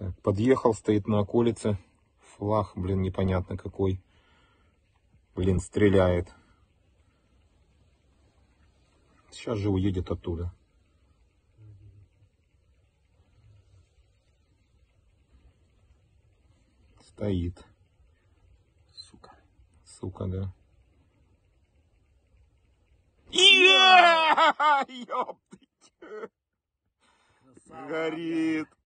Так, подъехал, стоит на околице. Флаг, блин, непонятно какой. Блин, стреляет. Сейчас же уедет оттуда. Стоит. Сука. Сука, да. Ёптыть! Горит.